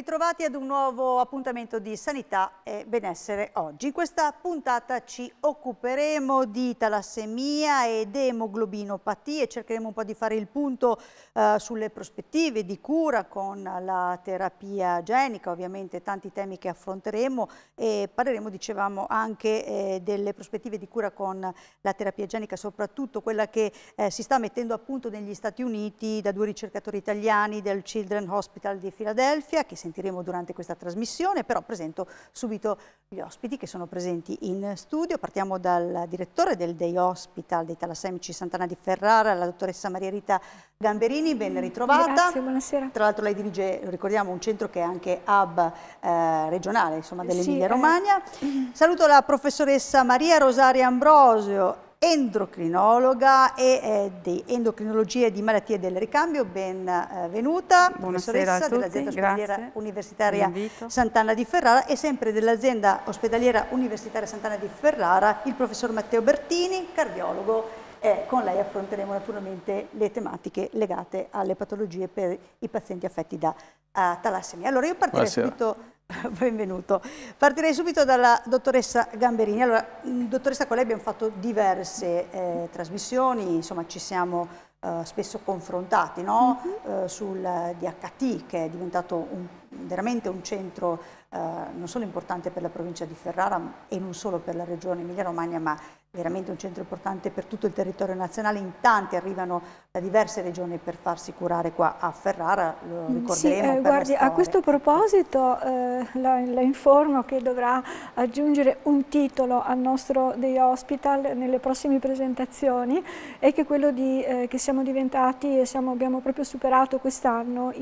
ritrovati ad un nuovo appuntamento di Sanità e Benessere Oggi. In questa puntata ci occuperemo di talassemia ed emoglobinopatie, cercheremo un po' di fare il punto sulle prospettive di cura con la terapia genica, ovviamente tanti temi che affronteremo, e parleremo, dicevamo, anche delle prospettive di cura con la terapia genica, soprattutto quella che si sta mettendo a punto negli Stati Uniti da due ricercatori italiani del Children's Hospital di Filadelfia, che sentiremo durante questa trasmissione. Però presento subito gli ospiti che sono presenti in studio. Partiamo dal direttore del Day Hospital dei Talassemici Sant'Anna di Ferrara, la dottoressa Maria Rita Gamberini, ben ritrovata. Grazie, buonasera. Tra l'altro lei dirige, lo ricordiamo, un centro che è anche hub regionale, insomma, dell'Emilia Romagna. Saluto la professoressa Maria Rosaria Ambrosio, endocrinologa e di endocrinologia e di malattie del ricambio. Benvenuta, professoressa dell'azienda ospedaliera universitaria Sant'Anna di Ferrara, e sempre dell'azienda ospedaliera universitaria Sant'Anna di Ferrara il professor Matteo Bertini, cardiologo. Con lei affronteremo naturalmente le tematiche legate alle patologie per i pazienti affetti da talassemia. Allora io partirei subito, benvenuto, partirei subito dalla dottoressa Gamberini. Allora, dottoressa, con lei abbiamo fatto diverse trasmissioni, insomma ci siamo spesso confrontati, no? Sul DHT, che è diventato veramente un centro non solo importante per la provincia di Ferrara e non solo per la regione Emilia-Romagna, ma veramente un centro importante per tutto il territorio nazionale. In tanti arrivano da diverse regioni per farsi curare qua a Ferrara, lo ricorderemo. Sì, guardi, a questo proposito la informo che dovrà aggiungere un titolo al nostro Day Hospital nelle prossime presentazioni, e che quello che siamo diventati, abbiamo proprio superato quest'anno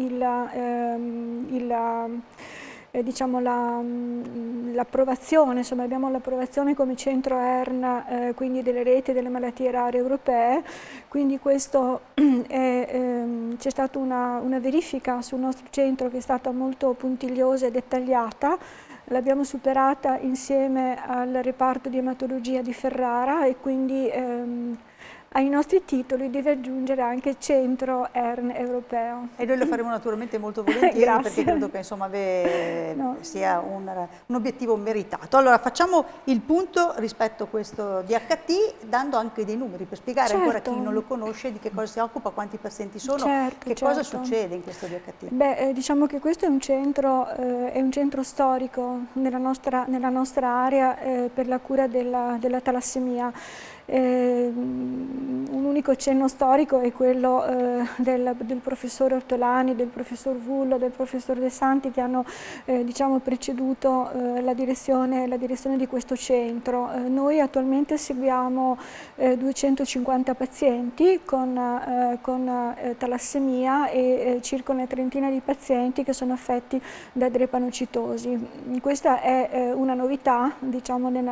diciamo l'approvazione, insomma abbiamo l'approvazione come centro ERN, quindi delle reti delle malattie rare europee. Quindi questo c'è stata una verifica sul nostro centro che è stata molto puntigliosa e dettagliata. L'abbiamo superata insieme al reparto di ematologia di Ferrara, e quindi ai nostri titoli deve aggiungere anche centro ERN europeo. E noi lo faremo naturalmente molto volentieri, perché credo che insomma sia un obiettivo meritato. Allora facciamo il punto rispetto a questo DHT, dando anche dei numeri per spiegare ancora a chi non lo conosce di che cosa si occupa, quanti pazienti sono, cosa succede in questo DHT. Beh, diciamo che questo è un centro storico nella nostra area per la cura della talassemia. Un unico cenno storico è quello del professor Ortolani, del professor Vullo, del professor De Santi, che hanno diciamo, preceduto la direzione di questo centro. Noi attualmente seguiamo 250 pazienti con talassemia e circa una trentina di pazienti che sono affetti da drepanocitosi. Questa è una novità, diciamo, nel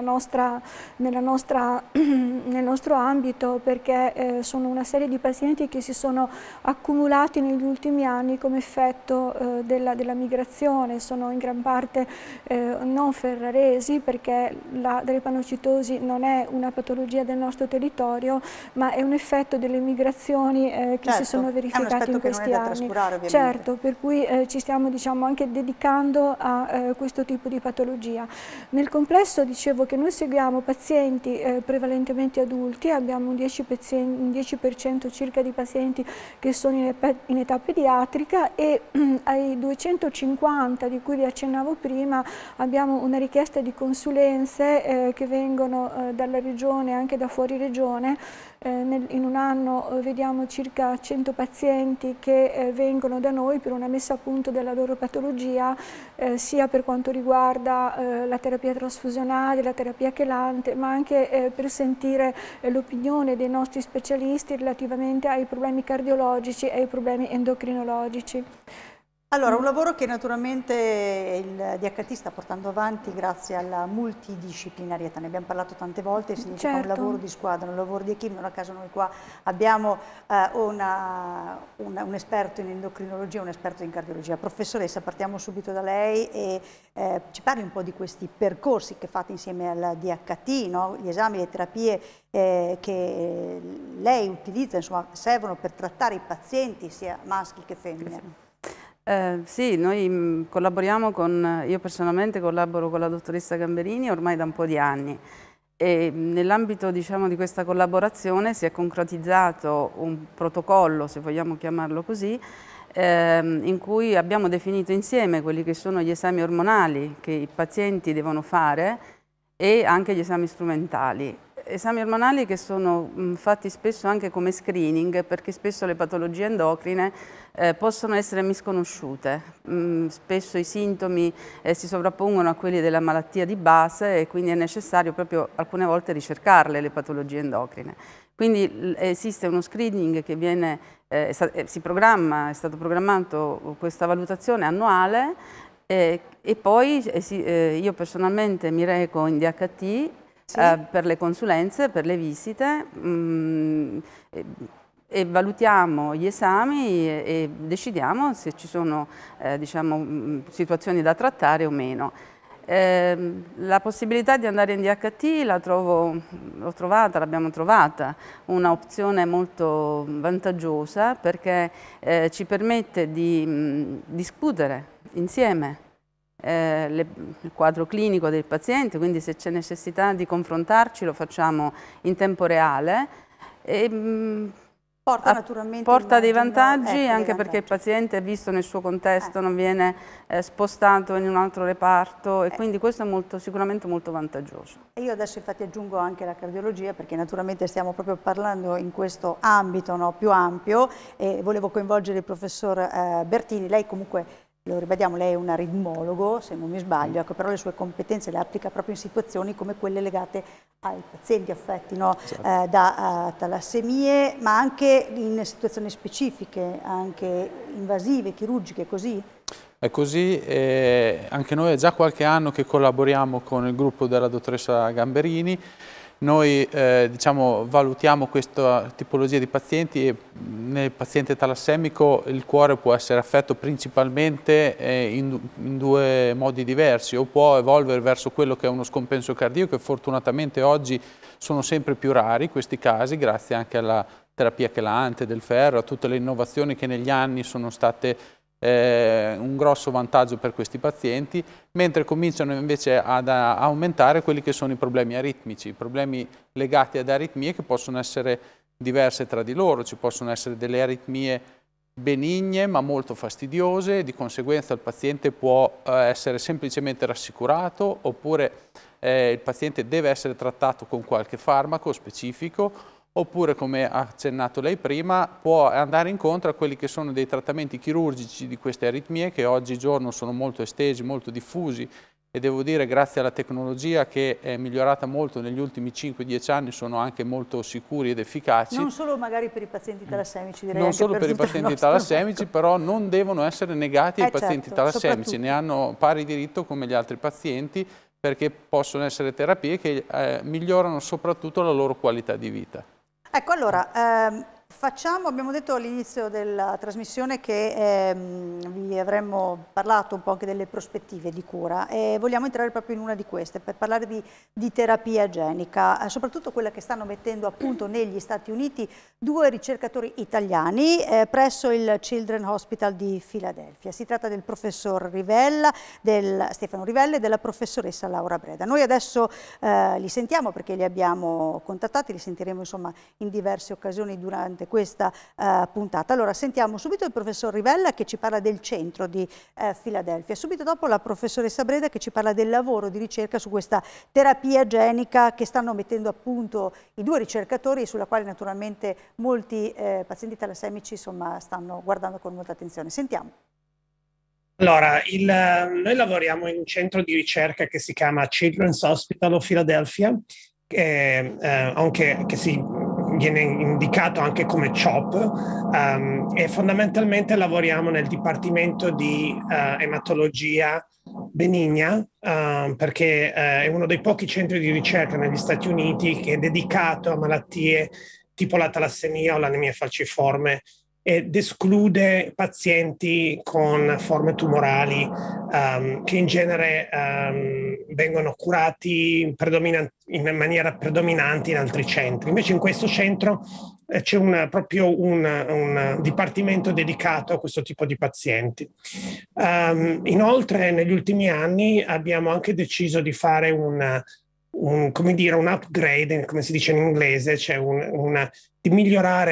nostro ambito, perché sono una serie di pazienti che si sono accumulati negli ultimi anni come effetto della migrazione. Sono in gran parte non ferraresi, perché la drepanocitosi non è una patologia del nostro territorio, ma è un effetto delle migrazioni che si sono verificate in questi anni. Certo, per cui ci stiamo, diciamo, anche dedicando a questo tipo di patologia. Nel complesso dicevo che noi seguiamo pazienti prevalentemente adulti, abbiamo un 10% circa di pazienti che sono in età pediatrica, e ai 250 di cui vi accennavo prima abbiamo una richiesta di consulenze che vengono dalla regione e anche da fuori regione. In un anno vediamo circa 100 pazienti che vengono da noi per una messa a punto della loro patologia, sia per quanto riguarda la terapia trasfusionale, la terapia chelante, ma anche per sentire l'opinione dei nostri specialisti relativamente ai problemi cardiologici e ai problemi endocrinologici. Allora, un lavoro che naturalmente il DHT sta portando avanti grazie alla multidisciplinarietà. Ne abbiamo parlato tante volte, significa un lavoro di squadra, un lavoro di equipe. Non a caso noi qua abbiamo un esperto in endocrinologia, un esperto in cardiologia. Professoressa, partiamo subito da lei e ci parli un po' di questi percorsi che fate insieme al DHT, no? Gli esami, le terapie che lei utilizza, insomma, servono per trattare i pazienti, sia maschi che femmine. Sì, noi collaboriamo io personalmente collaboro con la dottoressa Gamberini ormai da un po' di anni e nell'ambito, diciamo, di questa collaborazione si è concretizzato un protocollo, se vogliamo chiamarlo così, in cui abbiamo definito insieme quelli che sono gli esami ormonali che i pazienti devono fare e anche gli esami strumentali. Esami ormonali che sono fatti spesso anche come screening, perché spesso le patologie endocrine possono essere misconosciute. Spesso i sintomi si sovrappongono a quelli della malattia di base e quindi è necessario proprio alcune volte ricercarle le patologie endocrine. Quindi esiste uno screening che viene, si programma, è stato programmato questa valutazione annuale e poi io personalmente mi reco in DHT sì. Per le consulenze, per le visite e valutiamo gli esami e decidiamo se ci sono diciamo, situazioni da trattare o meno. La possibilità di andare in DHT l'abbiamo trovata, una opzione molto vantaggiosa perché ci permette di discutere insieme il quadro clinico del paziente, quindi se c'è necessità di confrontarci lo facciamo in tempo reale. Porta naturalmente porta dei vantaggi anche perché il paziente è visto nel suo contesto, non viene spostato in un altro reparto e quindi questo è sicuramente molto vantaggioso. E io adesso infatti aggiungo anche la cardiologia perché naturalmente stiamo proprio parlando in questo ambito più ampio e volevo coinvolgere il professor Bertini. Lei comunque, lo ribadiamo, lei è un aritmologo, se non mi sbaglio, ecco, però le sue competenze le applica proprio in situazioni come quelle legate ai pazienti affetti esatto. Da talassemie, ma anche in situazioni specifiche, anche invasive, chirurgiche, così? È così, anche noi è già qualche anno che collaboriamo con il gruppo della dottoressa Gamberini. Noi diciamo, valutiamo questa tipologia di pazienti e nel paziente talassemico il cuore può essere affetto principalmente in due modi diversi, o può evolvere verso quello che è uno scompenso cardiaco e fortunatamente oggi sono sempre più rari questi casi grazie anche alla terapia chelante del ferro, a tutte le innovazioni che negli anni sono state un grosso vantaggio per questi pazienti, mentre cominciano invece ad aumentare quelli che sono i problemi aritmici, i problemi legati ad aritmie che possono essere diverse tra di loro, ci possono essere delle aritmie benigne ma molto fastidiose, di conseguenza il paziente può essere semplicemente rassicurato oppure il paziente deve essere trattato con qualche farmaco specifico oppure, come ha accennato lei prima, può andare incontro a quelli che sono dei trattamenti chirurgici di queste aritmie che oggigiorno sono molto estesi, molto diffusi e devo dire grazie alla tecnologia che è migliorata molto negli ultimi 5-10 anni sono anche molto sicuri ed efficaci. Non solo magari per i pazienti talassemici, direi non anche solo per i pazienti talassemici, però non devono essere negati ai pazienti talassemici, ne hanno pari diritto come gli altri pazienti perché possono essere terapie che migliorano soprattutto la loro qualità di vita. Ecco, allora, abbiamo detto all'inizio della trasmissione che vi avremmo parlato un po' anche delle prospettive di cura e vogliamo entrare proprio in una di queste per parlare di terapia genica, soprattutto quella che stanno mettendo a punto negli Stati Uniti due ricercatori italiani presso il Children's Hospital di Filadelfia. Si tratta del professor Stefano Rivella e della professoressa Laura Breda. Noi adesso li sentiamo perché li abbiamo contattati, li sentiremo insomma in diverse occasioni durante questa puntata. Allora sentiamo subito il professor Rivella che ci parla del centro di Filadelfia, subito dopo la professoressa Breda che ci parla del lavoro di ricerca su questa terapia genica che stanno mettendo a punto i due ricercatori e sulla quale naturalmente molti pazienti talassemici insomma stanno guardando con molta attenzione. Sentiamo. Allora, noi lavoriamo in un centro di ricerca che si chiama Children's Hospital of Philadelphia, che viene indicato anche come CHOP, e fondamentalmente lavoriamo nel dipartimento di ematologia benigna, perché è uno dei pochi centri di ricerca negli Stati Uniti che è dedicato a malattie tipo la talassemia o l'anemia falciforme ed esclude pazienti con forme tumorali che in genere vengono curati in maniera predominante in altri centri. Invece in questo centro c'è proprio un dipartimento dedicato a questo tipo di pazienti. Inoltre, negli ultimi anni abbiamo anche deciso di fare come dire, un upgrade, come si dice in inglese, cioè di migliorare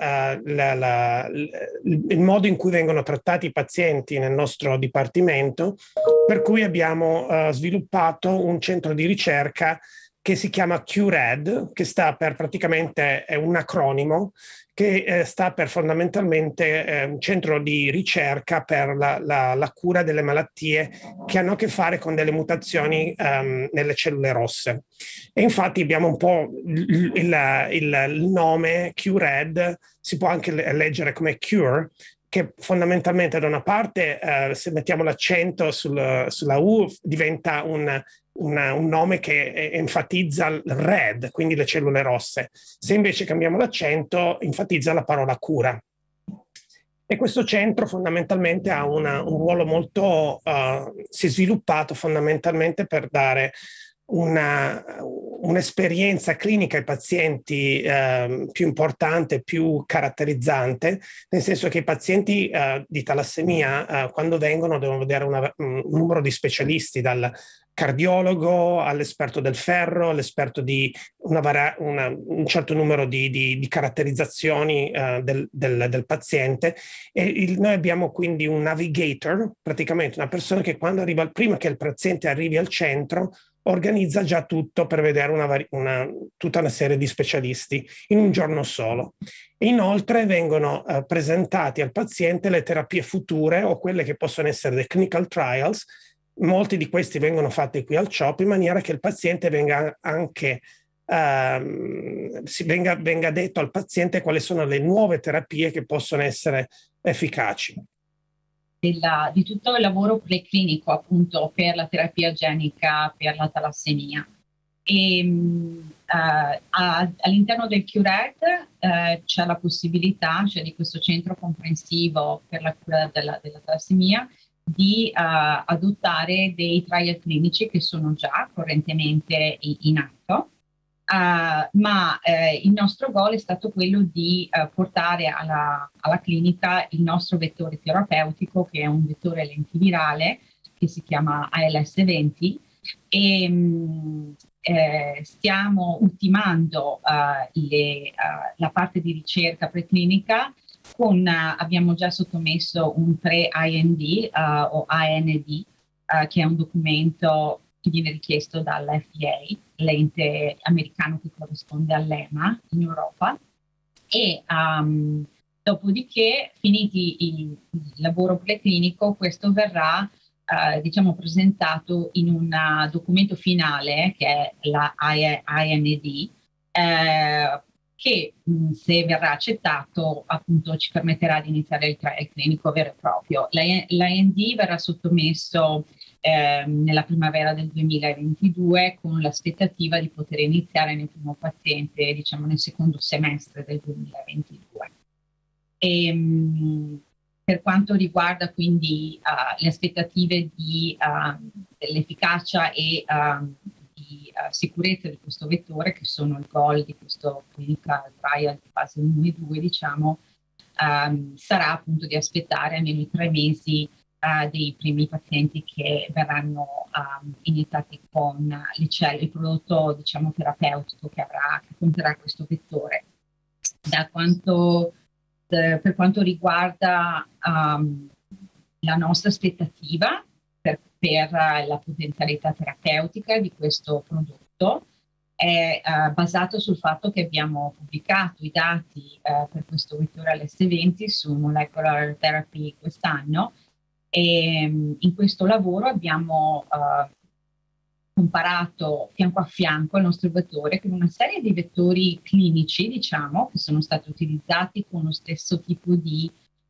il modo in cui vengono trattati i pazienti nel nostro dipartimento, per cui abbiamo sviluppato un centro di ricerca che si chiama QRAD, che sta per praticamente, è un acronimo, che sta per fondamentalmente un centro di ricerca per la cura delle malattie che hanno a che fare con delle mutazioni nelle cellule rosse. E infatti abbiamo un po' il nome QRAD, si può anche leggere come cure, che fondamentalmente da una parte, se mettiamo l'accento sulla U, diventa un nome che enfatizza il red, quindi le cellule rosse. Se invece cambiamo l'accento, enfatizza la parola cura. E questo centro fondamentalmente ha un ruolo molto, si è sviluppato fondamentalmente per dare un'esperienza clinica ai pazienti più importante, più caratterizzante, nel senso che i pazienti di talassemia quando vengono devono vedere un numero di specialisti, dal cardiologo all'esperto del ferro, all'esperto di un certo numero di caratterizzazioni del paziente. E noi abbiamo quindi un navigator, praticamente una persona che quando arriva, prima che il paziente arrivi al centro, organizza già tutto per vedere tutta una serie di specialisti in un giorno solo. E inoltre vengono presentati al paziente le terapie future o quelle che possono essere dei clinical trials. Molti di questi vengono fatti qui al CHOP in maniera che il paziente venga anche venga detto al paziente quali sono le nuove terapie che possono essere efficaci. Di tutto il lavoro preclinico appunto per la terapia genica per la talassemia. E all'interno del QRAD c'è la possibilità, cioè di questo centro comprensivo per la cura della talassemia, di adottare dei trial clinici che sono già correntemente in atto. Ma il nostro goal è stato quello di portare alla clinica il nostro vettore terapeutico, che è un vettore lentivirale che si chiama ALS20, e stiamo ultimando la parte di ricerca preclinica. Abbiamo già sottomesso un pre-IND o AND, che è un documento che viene richiesto dall'FDA, l'ente americano che corrisponde all'EMA in Europa, e dopodiché, finiti il lavoro preclinico, questo verrà diciamo presentato in un documento finale che è la IND, che se verrà accettato appunto ci permetterà di iniziare il trial clinico vero e proprio. L'IND verrà sottomesso nella primavera del 2022 con l'aspettativa di poter iniziare nel primo paziente, diciamo nel secondo semestre del 2022. Per quanto riguarda quindi le aspettative dell'efficacia e di sicurezza di questo vettore, che sono il goal di questo clinical trial di fase 1 e 2, diciamo, sarà appunto di aspettare almeno i 3 mesi dei primi pazienti che verranno iniziati con il prodotto, diciamo, terapeutico che conterrà questo vettore. Per quanto riguarda la nostra aspettativa per la potenzialità terapeutica di questo prodotto, è basato sul fatto che abbiamo pubblicato i dati per questo vettore ALS20 su Molecular Therapy quest'anno, e in questo lavoro abbiamo comparato fianco a fianco il nostro vettore con una serie di vettori clinici, diciamo, che sono stati utilizzati con lo stesso tipo di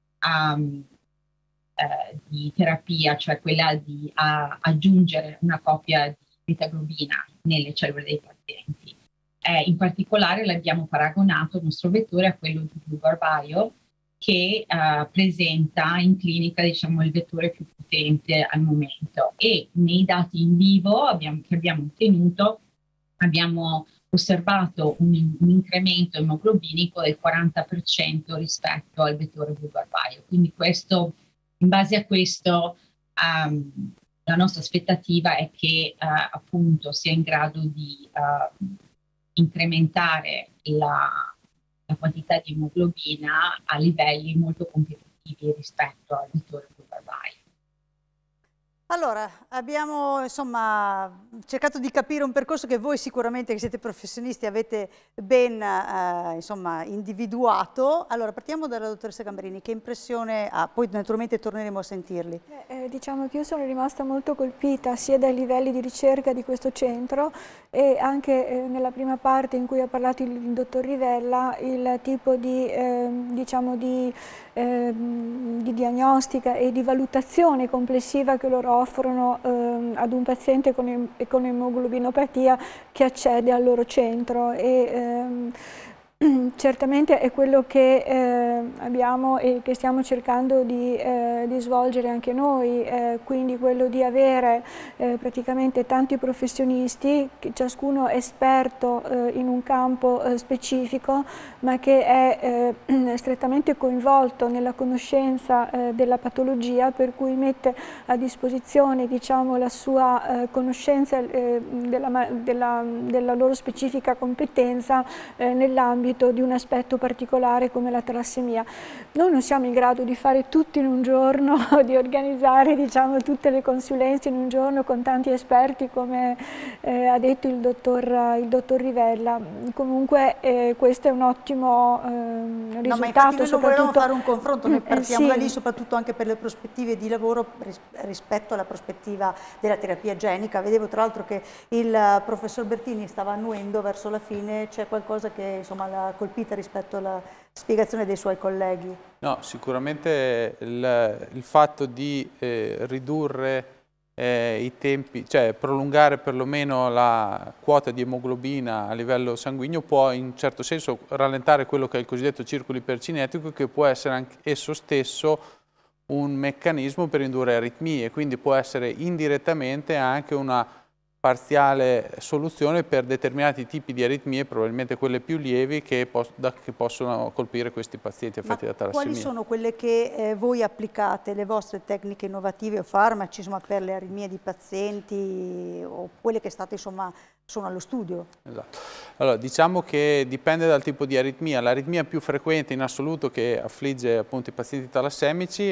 terapia, cioè quella di aggiungere una copia di beta-globina nelle cellule dei pazienti. In particolare l'abbiamo paragonato il nostro vettore a quello di Bluebird Bio, che presenta in clinica, diciamo, il vettore più potente al momento, e nei dati in vivo che abbiamo ottenuto abbiamo osservato un incremento emoglobinico del 40% rispetto al vettore blu-barbario. Quindi in base a questo la nostra aspettativa è che appunto sia in grado di incrementare la quantità di emoglobina a livelli molto competitivi rispetto al vettore blu-barbario. Allora, abbiamo insomma cercato di capire un percorso che voi sicuramente, che siete professionisti, avete ben insomma, individuato. Allora, partiamo dalla dottoressa Gamberini, che impressione ha? Poi naturalmente torneremo a sentirli. Diciamo che io sono rimasta molto colpita sia dai livelli di ricerca di questo centro e anche nella prima parte in cui ha parlato il dottor Rivella, il tipo di, diciamo di diagnostica e di valutazione complessiva che loro offrono ad un paziente con emoglobinopatia che accede al loro centro. Certamente è quello che abbiamo e che stiamo cercando di svolgere anche noi, quindi quello di avere praticamente tanti professionisti, ciascuno esperto in un campo specifico, ma che è strettamente coinvolto nella conoscenza della patologia, per cui mette a disposizione, diciamo, la sua conoscenza della loro specifica competenza nell'ambito di un aspetto particolare come la talassemia. Noi non siamo in grado di fare tutto in un giorno, di organizzare, diciamo, tutte le consulenze in un giorno con tanti esperti come ha detto il dottor Rivella. Comunque questo è un ottimo risultato. No, ma infatti noi non volevamo fare un confronto, noi partiamo da lì soprattutto anche per le prospettive di lavoro rispetto alla prospettiva della terapia genica. Vedevo tra l'altro che il professor Bertini stava annuendo verso la fine, c'è qualcosa che insomma l'ha colpita rispetto alla spiegazione dei suoi colleghi? No, sicuramente il fatto di ridurre i tempi, cioè prolungare perlomeno la quota di emoglobina a livello sanguigno può in un certo senso rallentare quello che è il cosiddetto circolo ipercinetico, che può essere anche esso stesso un meccanismo per indurre aritmie, quindi può essere indirettamente anche una parziale soluzione per determinati tipi di aritmie, probabilmente quelle più lievi, che possono colpire questi pazienti affetti da talassemia. Quali sono quelle che voi applicate, le vostre tecniche innovative o farmaci, insomma, per le aritmie di pazienti o quelle che state, insomma, sono allo studio? Esatto. Allora, diciamo che dipende dal tipo di aritmia. L'aritmia più frequente in assoluto che affligge appunto i pazienti talassemici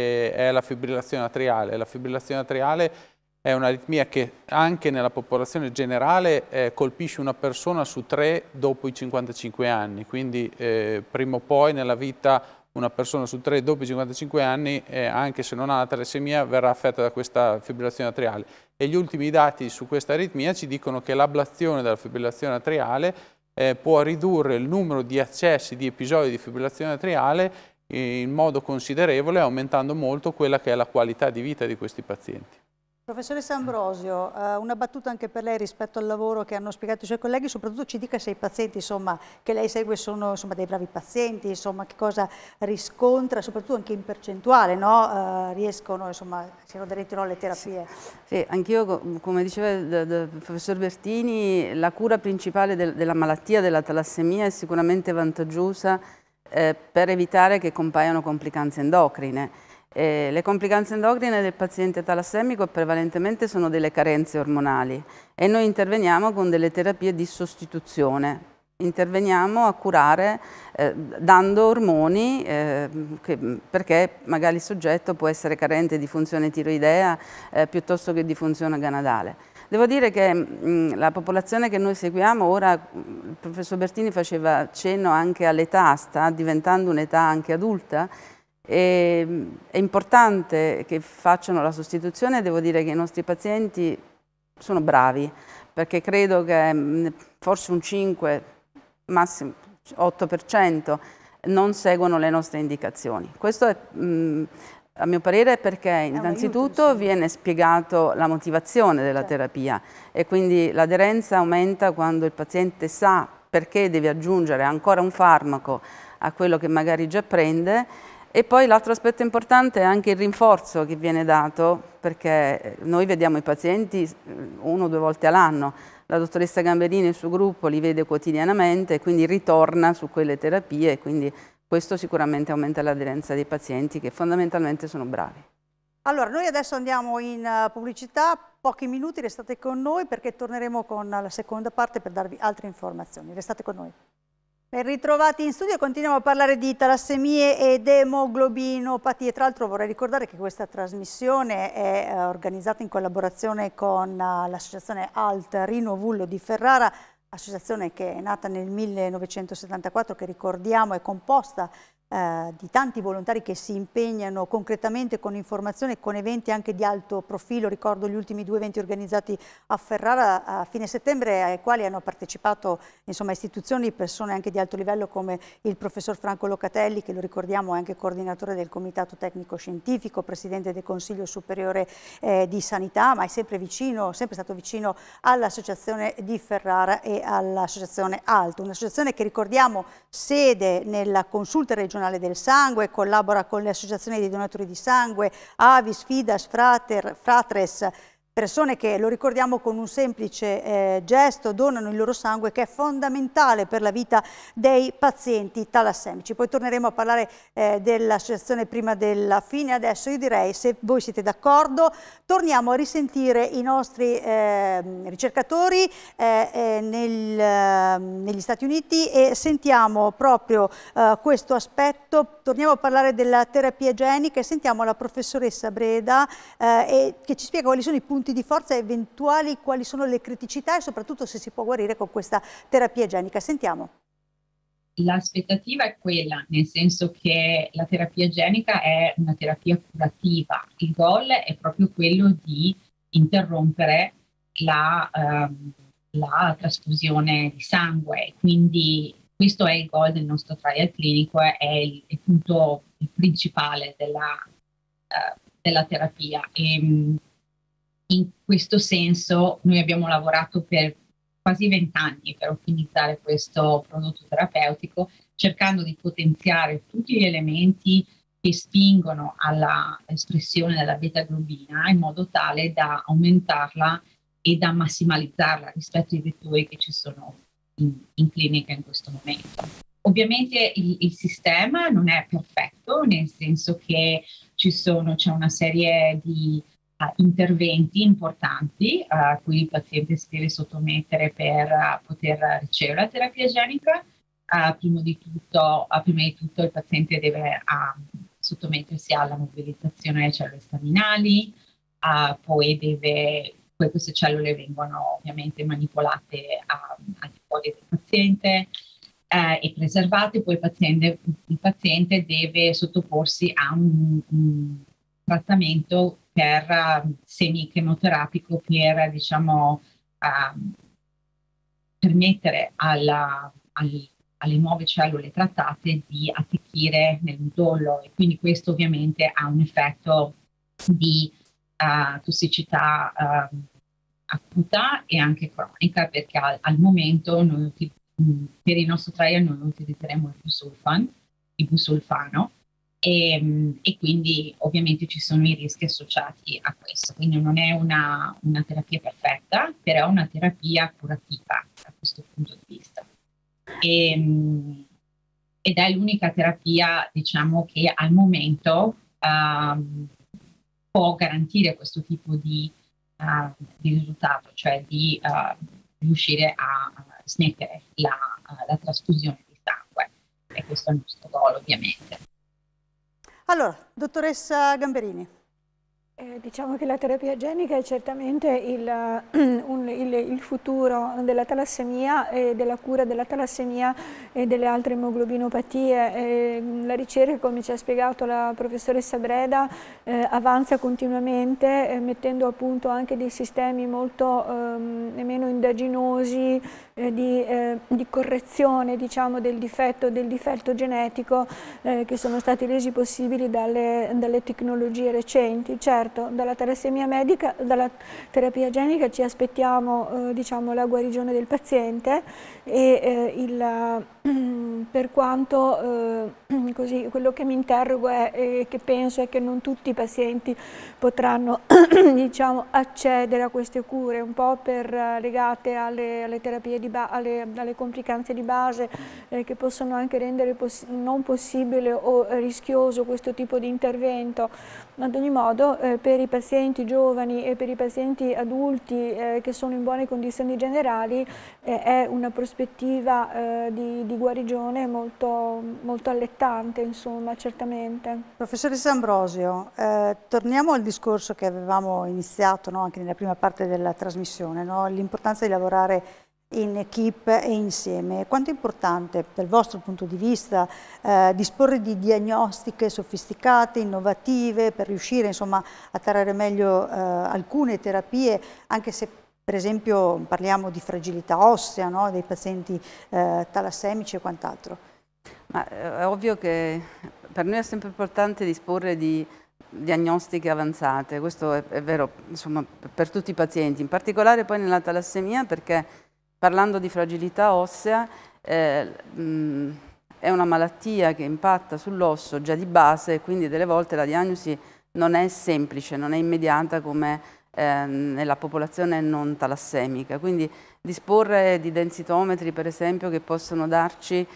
è la fibrillazione atriale. La fibrillazione atriale è un'aritmia che anche nella popolazione generale colpisce una persona su 3 dopo i 55 anni, quindi prima o poi nella vita una persona su 3 dopo i 55 anni, anche se non ha la talassemia, verrà affetta da questa fibrillazione atriale. E gli ultimi dati su questa aritmia ci dicono che l'ablazione della fibrillazione atriale può ridurre il numero di accessi, di episodi di fibrillazione atriale in modo considerevole, aumentando molto quella che è la qualità di vita di questi pazienti. Professoressa Ambrosio, una battuta anche per lei rispetto al lavoro che hanno spiegato i suoi colleghi, soprattutto ci dica se i pazienti, insomma, che lei segue sono, insomma, dei bravi pazienti, insomma, che cosa riscontra, soprattutto anche in percentuale, no? Riescono, insomma, siano aderenti alle terapie. Sì, anch'io, come diceva il professor Bertini, la cura principale della malattia della talassemia è sicuramente vantaggiosa per evitare che compaiano complicanze endocrine. Le complicanze endocrine del paziente talassemico prevalentemente sono delle carenze ormonali e noi interveniamo con delle terapie di sostituzione. Interveniamo a curare dando ormoni perché magari il soggetto può essere carente di funzione tiroidea piuttosto che di funzione gonadale. Devo dire che la popolazione che noi seguiamo ora, il professor Bertini faceva cenno anche all'età, sta diventando un'età anche adulta. È importante che facciano la sostituzione. Devo dire che i nostri pazienti sono bravi, perché credo che forse un 5, massimo 8% non seguono le nostre indicazioni. Questo è, a mio parere, perché innanzitutto viene spiegato la motivazione della terapia e quindi l'aderenza aumenta quando il paziente sa perché deve aggiungere ancora un farmaco a quello che magari già prende. E poi l'altro aspetto importante è anche il rinforzo che viene dato, perché noi vediamo i pazienti 1 o 2 volte all'anno, la dottoressa Gamberini e il suo gruppo li vede quotidianamente, quindi ritorna su quelle terapie e quindi questo sicuramente aumenta l'aderenza dei pazienti che fondamentalmente sono bravi. Allora, noi adesso andiamo in pubblicità, pochi minuti, restate con noi perché torneremo con la seconda parte per darvi altre informazioni. Restate con noi. Ben ritrovati in studio, continuiamo a parlare di talassemie ed emoglobinopatie. Tra l'altro vorrei ricordare che questa trasmissione è organizzata in collaborazione con l'associazione ALT Rino Vullo di Ferrara, associazione che è nata nel 1974, che ricordiamo è composta di tanti volontari che si impegnano concretamente con informazioni e con eventi anche di alto profilo. Ricordo gli ultimi 2 eventi organizzati a Ferrara a fine settembre, ai quali hanno partecipato insomma istituzioni, persone anche di alto livello come il professor Franco Locatelli, che lo ricordiamo è anche coordinatore del Comitato Tecnico Scientifico, presidente del Consiglio Superiore di Sanità, ma è sempre stato vicino all'associazione di Ferrara e all'associazione ALT, un'associazione che ricordiamo sede nella consulta regionale del sangue, collabora con le associazioni dei donatori di sangue, Avis, Fidas, Fratres, persone che, lo ricordiamo, con un semplice gesto donano il loro sangue, che è fondamentale per la vita dei pazienti talassemici. Poi torneremo a parlare dell'associazione prima della fine. Adesso io direi, se voi siete d'accordo, torniamo a risentire i nostri ricercatori negli Stati Uniti e sentiamo proprio questo aspetto. Torniamo a parlare della terapia genica e sentiamo la professoressa Breda che ci spiega quali sono i punti di forza eventuali, quali sono le criticità e soprattutto se si può guarire con questa terapia genica. Sentiamo. L'aspettativa è quella, nel senso che la terapia genica è una terapia curativa. Il goal è proprio quello di interrompere la trasfusione di sangue, quindi questo è il goal del nostro trial clinico, è il punto principale della terapia. E, in questo senso noi abbiamo lavorato per quasi 20 anni per ottimizzare questo prodotto terapeutico, cercando di potenziare tutti gli elementi che spingono alla espressione della beta-globina in modo tale da aumentarla e da massimalizzarla rispetto ai vettori che ci sono in clinica in questo momento. Ovviamente il sistema non è perfetto, nel senso che c'è una serie di interventi importanti a cui il paziente si deve sottomettere per poter ricevere la terapia genica. Prima di tutto il paziente deve sottomettersi alla mobilitazione delle cellule staminali, poi queste cellule vengono ovviamente manipolate al di fuori del paziente e preservate, poi il paziente deve sottoporsi a un trattamento semi-chemoterapico per, diciamo, permettere alle nuove cellule trattate di attecchire nel midollo, e quindi questo ovviamente ha un effetto di tossicità acuta e anche cronica, perché al momento per il nostro trial noi utilizzeremo il busulfano, e quindi ovviamente ci sono i rischi associati a questo. Quindi non è una terapia perfetta, però è una terapia curativa da questo punto di vista. Ed è l'unica terapia, diciamo, che al momento può garantire questo tipo di risultato, cioè di riuscire a smettere la trasfusione di sangue. E questo è il nostro goal, ovviamente. Allora, dottoressa Gamberini. Diciamo che la terapia genica è certamente il futuro della talassemia e della cura della talassemia e delle altre emoglobinopatie. La ricerca, come ci ha spiegato la professoressa Breda, avanza continuamente, mettendo a punto anche dei sistemi molto meno indaginosi di correzione, diciamo, del difetto genetico che sono stati resi possibili dalle tecnologie recenti. Certo, dalla talassemia medica, dalla terapia genica ci aspettiamo diciamo, la guarigione del paziente e per quanto così, quello che mi interrogo è che penso è che non tutti i pazienti potranno diciamo, accedere a queste cure, un po' legate alle terapie alle complicanze di base che possono anche rendere non possibile o rischioso questo tipo di intervento. Ad ogni modo per i pazienti giovani e per i pazienti adulti che sono in buone condizioni generali è una prospettiva di guarigione molto, molto allettante, insomma, certamente. Professoressa Ambrosio, torniamo al discorso che avevamo iniziato, no, anche nella prima parte della trasmissione, no, l'importanza di lavorare in equip e insieme. Quanto è importante dal vostro punto di vista disporre di diagnostiche sofisticate, innovative per riuscire insomma a tarare meglio alcune terapie, anche se per esempio parliamo di fragilità ossea, no, dei pazienti talassemici e quant'altro? Ma è ovvio che per noi è sempre importante disporre di diagnostiche avanzate, questo è vero insomma, per tutti i pazienti, in particolare poi nella talassemia, perché parlando di fragilità ossea è una malattia che impatta sull'osso già di base, quindi delle volte la diagnosi non è semplice, non è immediata come nella popolazione non talassemica, quindi disporre di densitometri per esempio che possono darci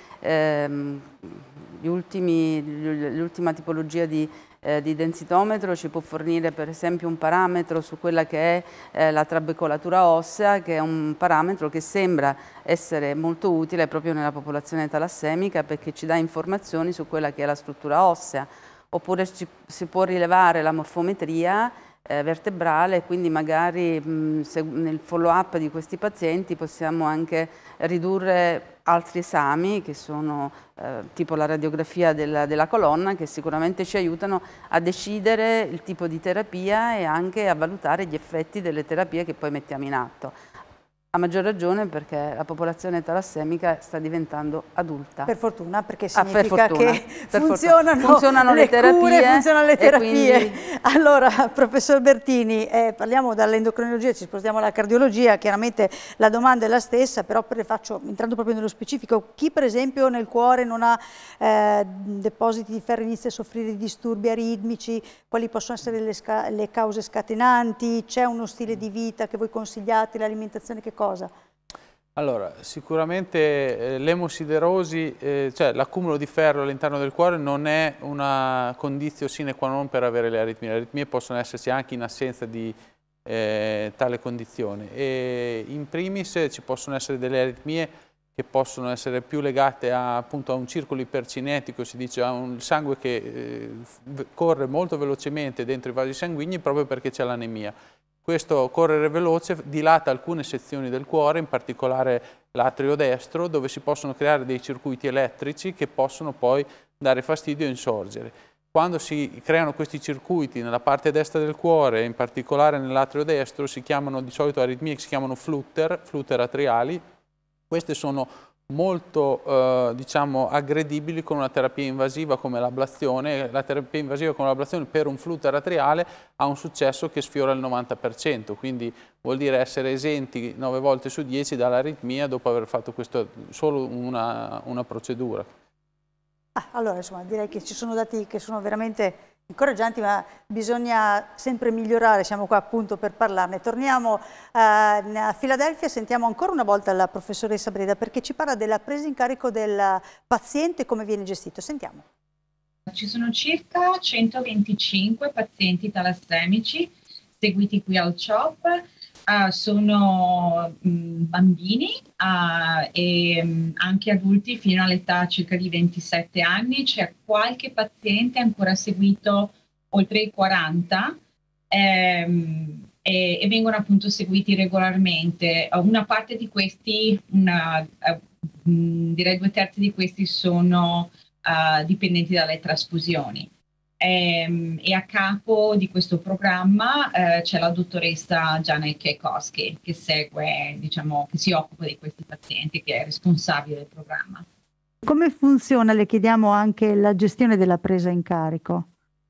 l'ultima tipologia di densitometro ci può fornire per esempio un parametro su quella che è la trabecolatura ossea, che è un parametro che sembra essere molto utile proprio nella popolazione talassemica perché ci dà informazioni su quella che è la struttura ossea, oppure si può rilevare la morfometria vertebrale, quindi magari nel follow-up di questi pazienti possiamo anche ridurre altri esami che sono tipo la radiografia della colonna, che sicuramente ci aiutano a decidere il tipo di terapia e anche a valutare gli effetti delle terapie che poi mettiamo in atto. A maggior ragione perché la popolazione talassemica sta diventando adulta. Per fortuna, perché significa che funzionano le terapie. Funzionano le terapie. Quindi... Allora, professor Bertini, parliamo dall'endocrinologia, ci spostiamo alla cardiologia, chiaramente la domanda è la stessa, però entrando proprio nello specifico, chi per esempio nel cuore non ha depositi di ferro inizia a soffrire di disturbi aritmici, quali possono essere le cause scatenanti, c'è uno stile di vita che voi consigliate, l'alimentazione che cosa? Allora, sicuramente l'emosiderosi, cioè l'accumulo di ferro all'interno del cuore non è una condizione sine qua non per avere le aritmie. Le aritmie possono esserci anche in assenza di tale condizione. E in primis ci possono essere delle aritmie che possono essere più legate appunto a un circolo ipercinetico, si dice a un sangue che corre molto velocemente dentro i vasi sanguigni proprio perché c'è l'anemia. Questo correre veloce dilata alcune sezioni del cuore, in particolare l'atrio destro, dove si possono creare dei circuiti elettrici che possono poi dare fastidio e insorgere. Quando si creano questi circuiti nella parte destra del cuore, in particolare nell'atrio destro, si chiamano di solito aritmie che si chiamano flutter atriali. Queste sono molto diciamo, aggredibili con una terapia invasiva come l'ablazione. La terapia invasiva come l'ablazione per un flutter atriale ha un successo che sfiora il 90%, quindi vuol dire essere esenti 9 volte su 10 dall'aritmia dopo aver fatto solo una procedura. Allora, insomma, direi che ci sono dati che sono veramente incoraggianti, ma bisogna sempre migliorare, siamo qua appunto per parlarne. Torniamo a Filadelfia, sentiamo ancora una volta la professoressa Breda perché ci parla della presa in carico del paziente e come viene gestito. Sentiamo. Ci sono circa 125 pazienti talassemici seguiti qui al CHOP. Sono bambini e anche adulti fino all'età circa di 27 anni. C'è qualche paziente ancora seguito oltre i 40 e vengono appunto seguiti regolarmente. Una parte di questi, direi 2/3 di questi sono dipendenti dalle trasfusioni. E a capo di questo programma c'è la dottoressa Janet Kekowski che segue, diciamo, che si occupa di questi pazienti, che è responsabile del programma. Come funziona, le chiediamo, anche la gestione della presa in carico?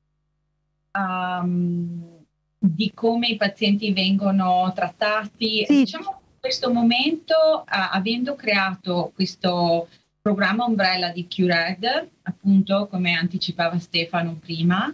Di come i pazienti vengono trattati. Sì. Diciamo in questo momento, avendo creato questo programma ombrella di Cured, appunto, come anticipava Stefano prima.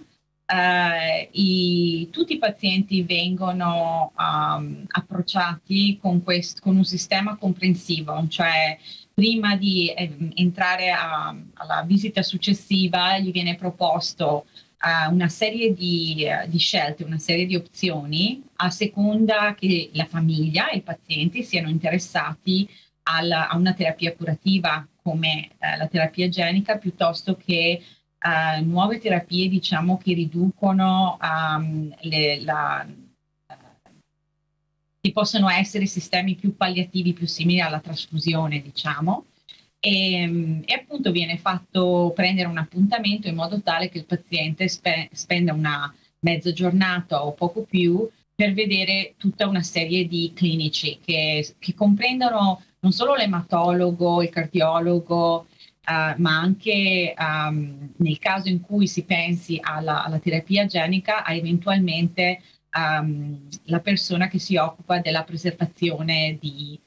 Tutti i pazienti vengono approcciati con un sistema comprensivo, cioè prima di entrare alla visita successiva gli viene proposto una serie di scelte, una serie di opzioni a seconda che la famiglia e i pazienti siano interessati a una terapia curativa come la terapia genica, piuttosto che nuove terapie, diciamo, che riducono che possono essere sistemi più palliativi, più simili alla trasfusione, diciamo. E appunto viene fatto prendere un appuntamento in modo tale che il paziente spenda una mezza giornata o poco più per vedere tutta una serie di clinici che comprendono non solo l'ematologo, il cardiologo, ma anche nel caso in cui si pensi alla terapia genica, a eventualmente la persona che si occupa della preservazione di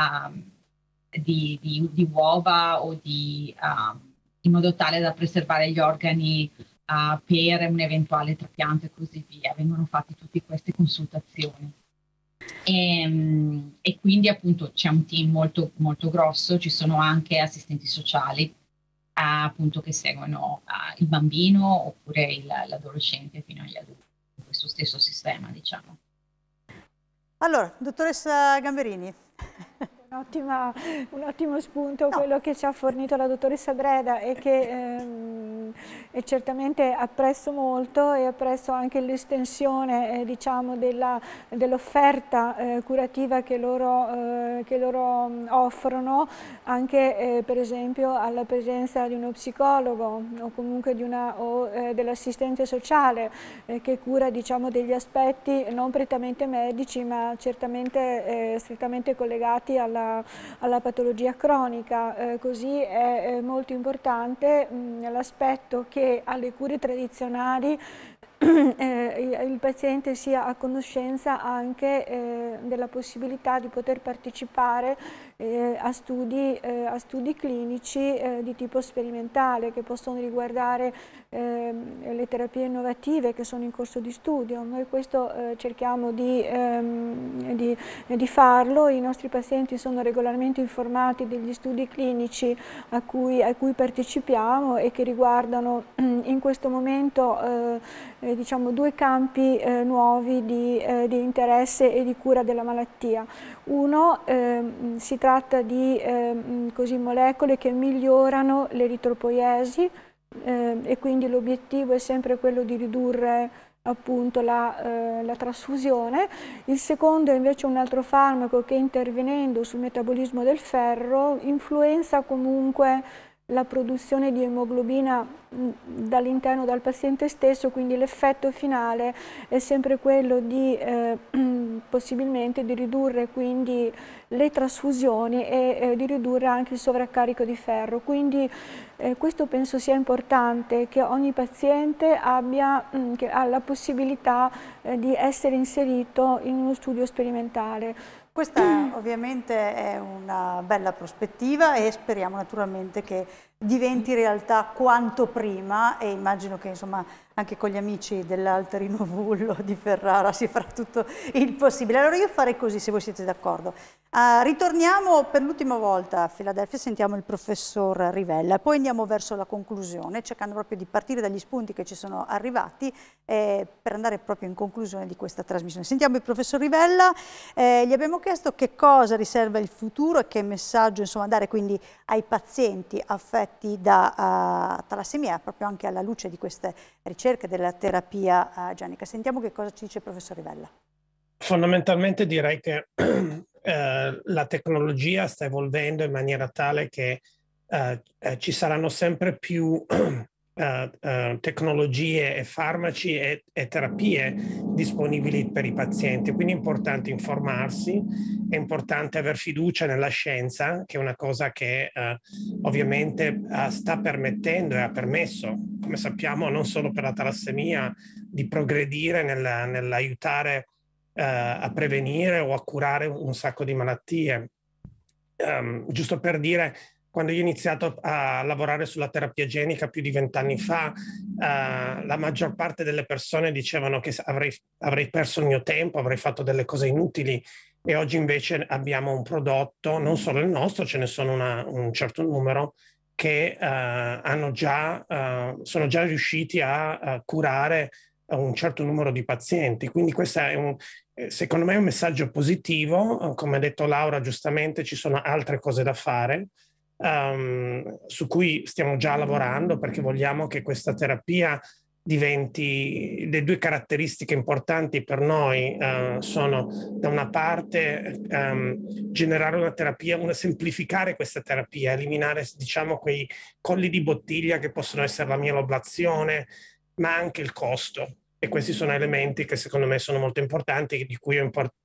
uova o in modo tale da preservare gli organi per un eventuale trapianto e così via. Vengono fatte tutte queste consultazioni. E quindi appunto c'è un team molto, molto grosso, ci sono anche assistenti sociali appunto che seguono il bambino oppure l'adolescente fino agli adulti, in questo stesso sistema, diciamo. Allora, dottoressa Gamberini. Un ottimo spunto quello che ci ha fornito la dottoressa Breda e che certamente apprezzo molto, e apprezzo anche l'estensione diciamo dell'offerta curativa che loro offrono, anche per esempio alla presenza di uno psicologo o comunque dell'assistente sociale che cura, diciamo, degli aspetti non prettamente medici ma certamente strettamente collegati alla patologia cronica. Così è molto importante l'aspetto che alle cure tradizionali il paziente sia a conoscenza anche della possibilità di poter partecipare a studi clinici di tipo sperimentale che possono riguardare le terapie innovative che sono in corso di studio. Noi questo cerchiamo di farlo. I nostri pazienti sono regolarmente informati degli studi clinici a cui partecipiamo e che riguardano in questo momento diciamo due campi nuovi di interesse e di cura della malattia. Uno, si tratta di molecole che migliorano l'eritropoiesi e quindi l'obiettivo è sempre quello di ridurre appunto la trasfusione. Il secondo è invece un altro farmaco che, intervenendo sul metabolismo del ferro, influenza comunque la produzione di emoglobina dall'interno dal paziente stesso, quindi l'effetto finale è sempre quello di possibilmente di ridurre quindi le trasfusioni e di ridurre anche il sovraccarico di ferro. Quindi questo penso sia importante, che ogni paziente che ha la possibilità di essere inserito in uno studio sperimentale. Questa ovviamente è una bella prospettiva e speriamo naturalmente che diventi realtà quanto prima, e immagino che insomma anche con gli amici dell'Alterino Vullo di Ferrara si farà tutto il possibile. Allora io farei così, se voi siete d'accordo. Ritorniamo per l'ultima volta a Filadelfia, sentiamo il professor Rivella, poi andiamo verso la conclusione, cercando proprio di partire dagli spunti che ci sono arrivati per andare proprio in conclusione di questa trasmissione. Sentiamo il professor Rivella, gli abbiamo chiesto che cosa riserva il futuro e che messaggio insomma dare quindi ai pazienti affetti da talassemia, proprio anche alla luce di queste ricerche della terapia genica. Sentiamo che cosa ci dice il professor Rivella. Fondamentalmente direi che la tecnologia sta evolvendo in maniera tale che ci saranno sempre più tecnologie e farmaci e terapie disponibili per i pazienti, quindi è importante informarsi, è importante aver fiducia nella scienza, che è una cosa che ovviamente sta permettendo e ha permesso, come sappiamo, non solo per la talassemia, di progredire nell'aiutare a prevenire o a curare un sacco di malattie. Giusto per dire, quando io ho iniziato a lavorare sulla terapia genica più di 20 anni fa, la maggior parte delle persone dicevano che avrei perso il mio tempo, avrei fatto delle cose inutili, e oggi invece abbiamo un prodotto, non solo il nostro, ce ne sono un certo numero, che sono già riusciti a curare un certo numero di pazienti. Quindi questo è secondo me è un messaggio positivo. Come ha detto Laura giustamente, ci sono altre cose da fare, su cui stiamo già lavorando, perché vogliamo che questa terapia diventi. Le due caratteristiche importanti per noi sono, da una parte, generare una terapia, semplificare questa terapia, eliminare, diciamo, quei colli di bottiglia che possono essere la mieloblazione, ma anche il costo. E questi sono elementi che secondo me sono molto importanti, di cui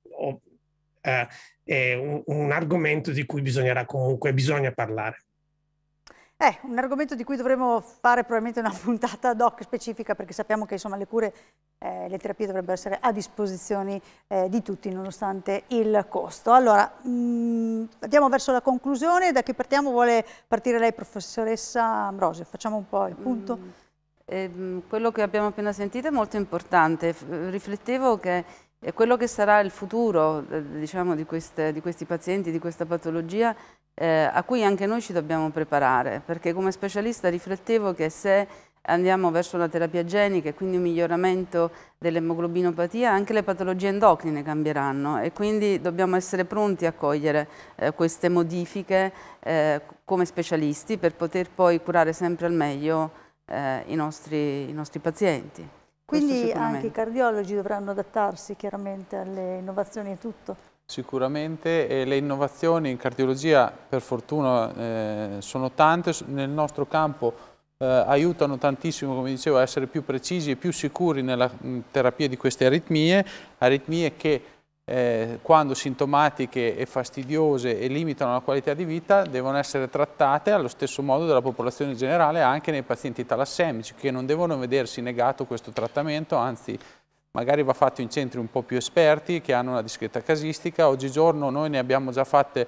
è un argomento di cui bisogna parlare. Un argomento di cui dovremo fare probabilmente una puntata ad hoc specifica, perché sappiamo che insomma le cure, le terapie dovrebbero essere a disposizione di tutti nonostante il costo. Allora, andiamo verso la conclusione. Da che partiamo? Vuole partire lei, professoressa Ambrosio? Facciamo un po' il punto. Quello che abbiamo appena sentito è molto importante. Riflettevo che quello che sarà il futuro, diciamo, di questi pazienti, di questa patologia, a cui anche noi ci dobbiamo preparare, perché come specialista riflettevo che se andiamo verso la terapia genica e quindi un miglioramento dell'emoglobinopatia, anche le patologie endocrine cambieranno, e quindi dobbiamo essere pronti a cogliere queste modifiche come specialisti, per poter poi curare sempre al meglio i nostri pazienti. Quindi anche i cardiologi dovranno adattarsi chiaramente alle innovazioni e tutto? Sicuramente, e le innovazioni in cardiologia per fortuna sono tante. Nel nostro campo aiutano tantissimo, come dicevo, a essere più precisi e più sicuri nella terapia di queste aritmie che quando sintomatiche e fastidiose e limitano la qualità di vita, devono essere trattate allo stesso modo della popolazione generale, anche nei pazienti talassemici, che non devono vedersi negato questo trattamento, anzi magari va fatto in centri un po' più esperti, che hanno una discreta casistica. Oggigiorno noi ne abbiamo già fatte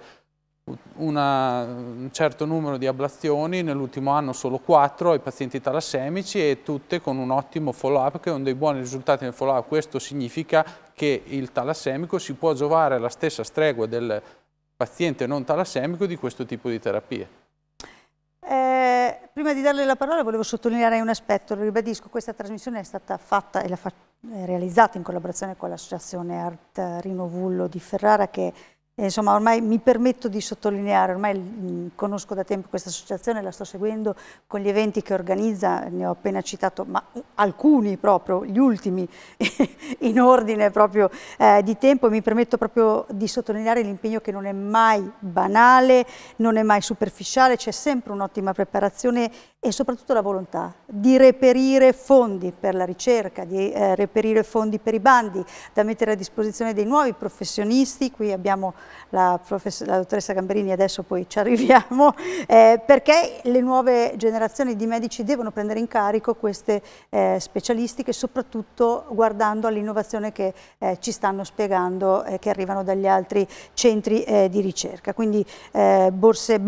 un certo numero di ablazioni, nell'ultimo anno solo 4 ai pazienti talassemici, e tutte con un ottimo follow-up, con dei buoni risultati nel follow-up. Questo significa che il talassemico si può giovare alla stessa stregua del paziente non talassemico di questo tipo di terapie. Prima di darle la parola volevo sottolineare un aspetto. Lo ribadisco, questa trasmissione è stata fatta e realizzata in collaborazione con l'associazione Art Rinovullo di Ferrara, che insomma ormai mi permetto di sottolineare, ormai conosco da tempo questa associazione, la sto seguendo con gli eventi che organizza, ne ho appena citato, ma alcuni proprio, gli ultimi in ordine proprio di tempo. Mi permetto proprio di sottolineare l'impegno, che non è mai banale, non è mai superficiale, c'è sempre un'ottima preparazione e soprattutto la volontà di reperire fondi per la ricerca, di reperire fondi per i bandi, da mettere a disposizione dei nuovi professionisti. Qui abbiamo la dottoressa Gamberini, adesso poi ci arriviamo, perché le nuove generazioni di medici devono prendere in carico queste specialistiche, soprattutto guardando all'innovazione che ci stanno spiegando, che arrivano dagli altri centri di ricerca. Quindi borse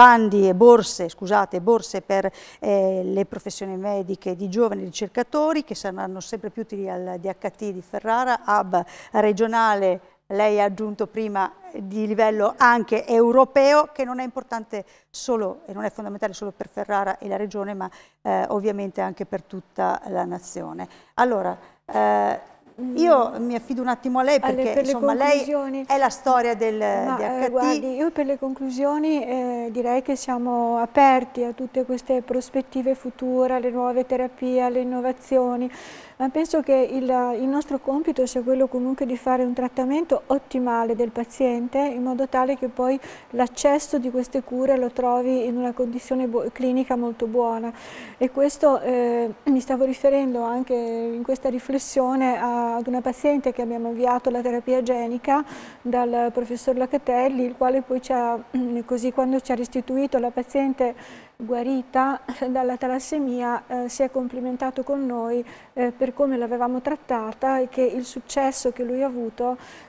per le professioni mediche di giovani ricercatori, che saranno sempre più utili al DHT di Ferrara, hub regionale, lei ha aggiunto prima, di livello anche europeo, che non è importante solo e non è fondamentale solo per Ferrara e la regione, ma ovviamente anche per tutta la nazione. Allora, io mi affido un attimo a lei, perché insomma lei è la storia del DHT. Guardi, io per le conclusioni direi che siamo aperti a tutte queste prospettive future, alle nuove terapie, alle innovazioni, ma penso che il nostro compito sia quello comunque di fare un trattamento ottimale del paziente, in modo tale che poi l'accesso di queste cure lo trovi in una condizione clinica molto buona. E questo mi stavo riferendo anche in questa riflessione ad una paziente che abbiamo avviato alla terapia genica dal professor Locatelli, il quale poi quando ci ha restituito la paziente guarita dalla talassemia, si è complimentato con noi per come l'avevamo trattata, e che il successo che lui ha avuto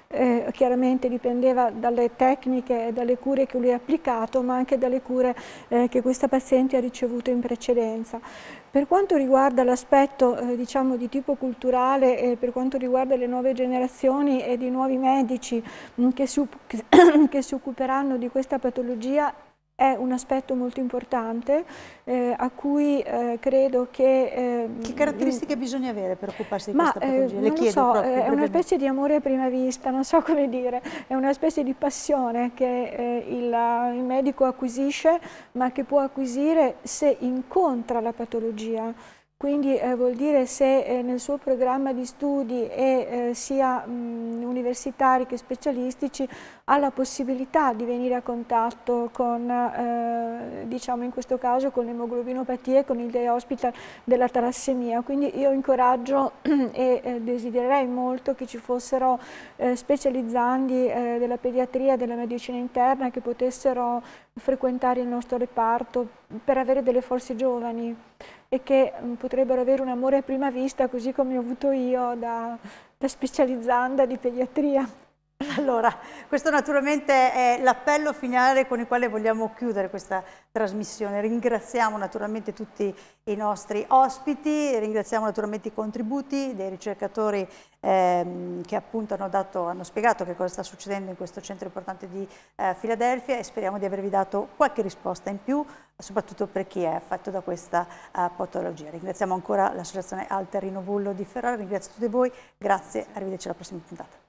chiaramente dipendeva dalle tecniche e dalle cure che lui ha applicato, ma anche dalle cure che questa paziente ha ricevuto in precedenza. Per quanto riguarda l'aspetto diciamo di tipo culturale e per quanto riguarda le nuove generazioni e di nuovi medici che si occuperanno di questa patologia, è un aspetto molto importante a cui credo che... che caratteristiche bisogna avere per occuparsi di questa patologia? Le chiedo è una specie di amore a prima vista, non so come dire, è una specie di passione che il medico acquisisce, ma che può acquisire se incontra la patologia. Quindi vuol dire se nel suo programma di studi sia universitari che specialistici ha la possibilità di venire a contatto con, diciamo in questo caso, con l'emoglobinopatia e con il day hospital della talassemia. Quindi io incoraggio e desidererei molto che ci fossero specializzandi della pediatria e della medicina interna che potessero frequentare il nostro reparto per avere delle forze giovani e che potrebbero avere un amore a prima vista, così come ho avuto io da specializzanda di pediatria. Allora, questo naturalmente è l'appello finale con il quale vogliamo chiudere questa trasmissione. Ringraziamo naturalmente tutti i nostri ospiti, ringraziamo naturalmente i contributi dei ricercatori che appunto hanno spiegato che cosa sta succedendo in questo centro importante di Filadelfia e speriamo di avervi dato qualche risposta in più, soprattutto per chi è affetto da questa patologia. Ringraziamo ancora l'associazione Alter Rinovullo di Ferrara, ringrazio tutti voi, grazie, arrivederci alla prossima puntata.